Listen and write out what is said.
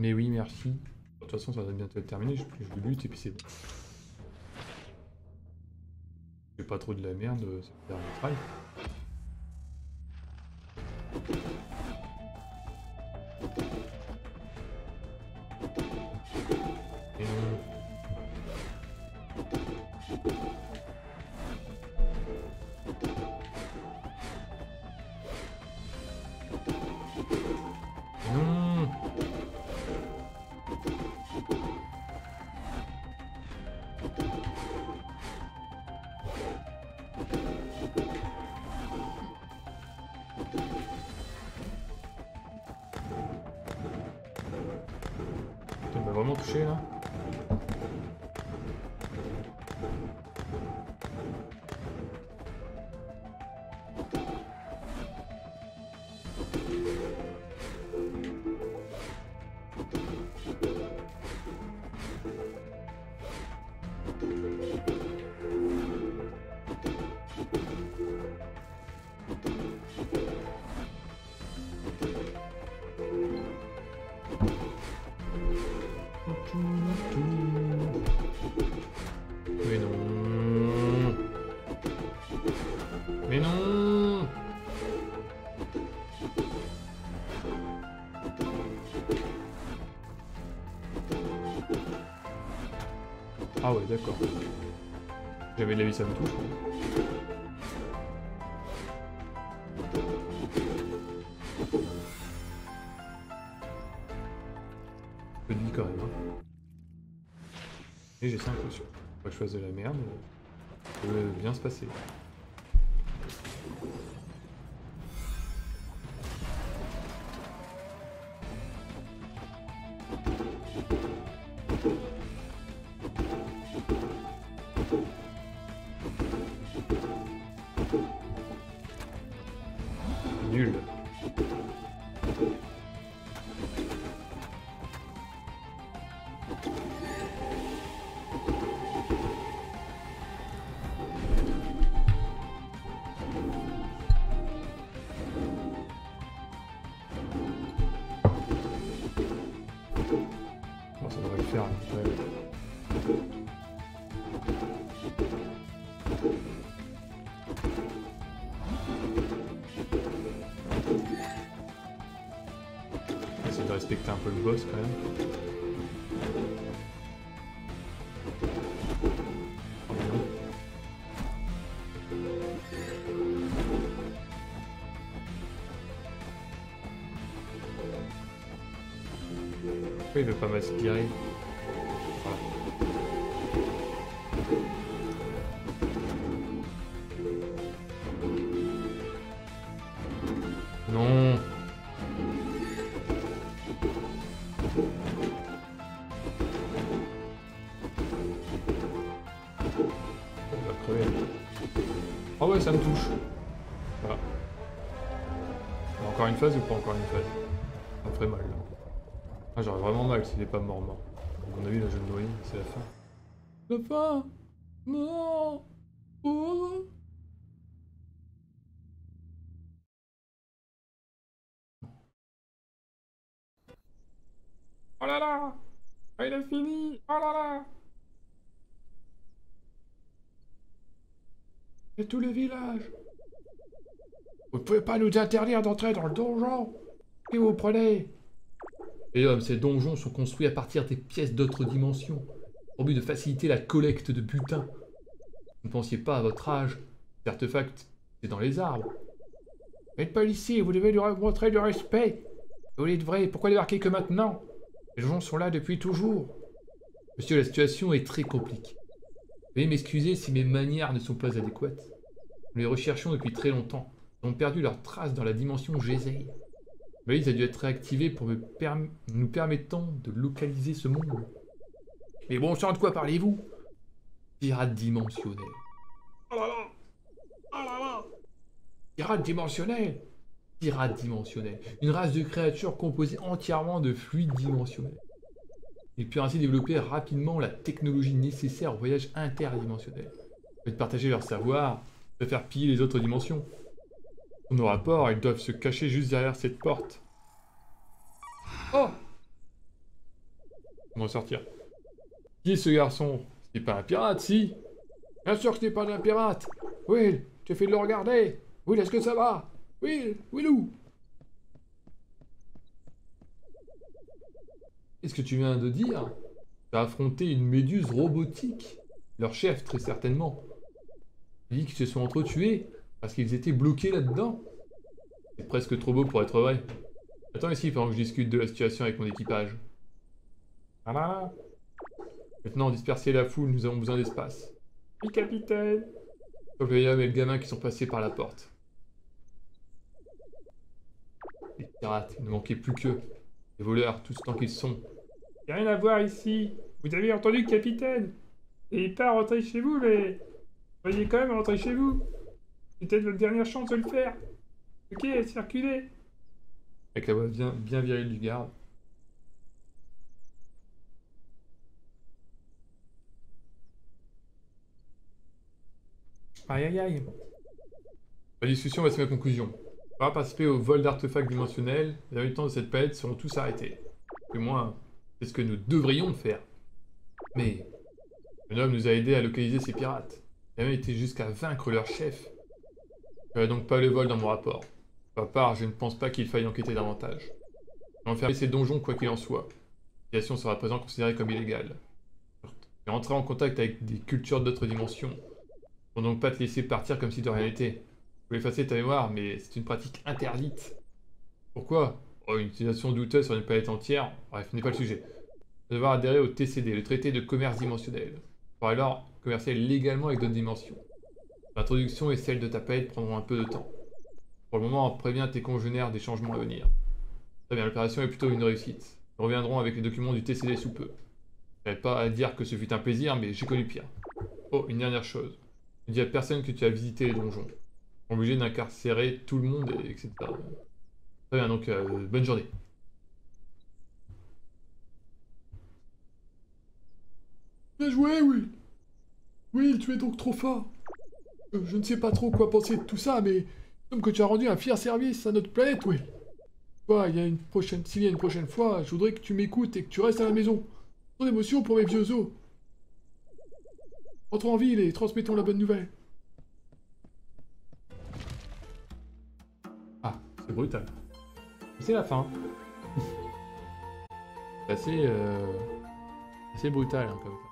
Mais oui, merci. De toute façon, ça va bientôt être terminé, je le bute et puis c'est bon. J'ai pas trop de la merde, c'est le dernier try. Et non. Non. Tu m'as vraiment touché là? Mais non. Mais non. Ah ouais, d'accord. J'avais de la vie, ça me touche. Peu de vie quand même. Hein. Et j'ai 5 potions. Faut que je fasse de la merde. Ça peut bien se passer. Nul. Bon, ça devrait le faire. Ouais. Essayer de respecter un peu le boss quand même. Oh, mais non. Pourquoi il veut pas m'aspirer? Voilà. Non. Il va crever. Oh ouais, ça me touche. Voilà. Encore une phase ou pas encore une phase? Ça me ferait mal là. Ah, j'aurais vraiment mal s'il est pas mort. À mon avis, là je vais me noyer, c'est la fin. La fin. Non. Oh. Oh là là. Ah, il a fini. Oh là là. Et tout le village. Vous ne pouvez pas nous interdire d'entrer dans le donjon. Qui vous prenez? Et hommes, ces donjons sont construits à partir des pièces d'autres dimensions, au but de faciliter la collecte de butin. Vous ne pensiez pas à votre âge. Cet artefact, c'est dans les arbres. Vous n'êtes pas ici, vous devez lui montrer du respect. Vous dites vrai, pourquoi débarquer que maintenant? Les donjons sont là depuis toujours. Monsieur, la situation est très compliquée. Veuillez m'excuser si mes manières ne sont pas adéquates. Nous les recherchions depuis très longtemps. Ils ont perdu leurs traces dans la dimension Gézeil. La balise a dû être réactivée pour nous permettant de localiser ce monde. Mais bon sang, de quoi parlez-vous? Pirate dimensionnel. Oh là là! Oh là là! Pirate dimensionnel! Pirate dimensionnel. Une race de créatures composée entièrement de fluides dimensionnels. Ils purent ainsi développer rapidement la technologie nécessaire au voyage interdimensionnel. De partager leur savoir, de faire piller les autres dimensions. Pour nos rapports, ils doivent se cacher juste derrière cette porte. Oh! m'en sortir. Qui est ce garçon? C'est pas un pirate, si? Bien sûr que ce n'est pas un pirate. Will, tu as fait de le regarder. Will, est-ce que ça va? Will, Willou. Qu'est-ce que tu viens de dire? Tu as affronté une méduse robotique. Leur chef, très certainement. Tu dis qu'ils se sont entretués parce qu'ils étaient bloqués là-dedans. C'est presque trop beau pour être vrai. Attends ici pendant que je discute de la situation avec mon équipage. Voilà. Maintenant, disperser la foule, nous avons besoin d'espace. Oui, capitaine. Le vieil homme et le gamin qui sont passés par la porte. Les pirates, il ne manquait plus qu'eux. Les voleurs, tout ce temps qu'ils sont. Y a rien à voir ici. Vous avez entendu, capitaine? Et pas rentrer chez vous, mais... Voyez quand même rentrer chez vous. C'est peut-être votre dernière chance de le faire. Ok, circulez. Avec la voix bien virile du garde. Aïe aïe aïe. La discussion va se mettre à conclusion. On va participer au vol d'artefacts dimensionnels. Les habitants de cette planète seront tous arrêtés. Du moins, c'est ce que nous devrions faire. Mais, un homme nous a aidés à localiser ces pirates. Il a même été jusqu'à vaincre leur chef. Je n'aurai donc pas le vol dans mon rapport. Pour ma part, je ne pense pas qu'il faille enquêter davantage. Enfermer ces donjons quoi qu'il en soit. La situation sera à présent considérée comme illégale. Et entrer en contact avec des cultures d'autres dimensions. Pour donc pas te laisser partir comme si de rien n'était. Je voulais effacer ta mémoire, mais c'est une pratique interdite. Pourquoi? Oh, une utilisation douteuse sur une planète entière. Bref, ce n'est pas le sujet. Tu vas devoir adhérer au TCD, le traité de commerce dimensionnel. Pour alors commercer légalement avec d'autres dimensions. L'introduction et celle de ta planète prendront un peu de temps. Pour le moment, préviens tes congénères des changements à venir. Très bien, l'opération est plutôt une réussite. Nous reviendrons avec les documents du TCD sous peu. Je n'avais pas à dire que ce fut un plaisir, mais j'ai connu pire. Oh, une dernière chose. Ne dis à personne que tu as visité les donjons. On est obligé d'incarcérer tout le monde, etc. Très bien, donc bonne journée. Bien joué, Will. Will, tu es donc trop fort. Je ne sais pas trop quoi penser de tout ça, mais comme que tu as rendu un fier service à notre planète, Will. S'il y a une prochaine fois, je voudrais que tu m'écoutes et que tu restes à la maison. Trop d'émotion pour mes vieux os. Rentrons en ville et transmettons la bonne nouvelle. Ah, c'est brutal. C'est la fin. C'est assez brutal, hein, comme ça.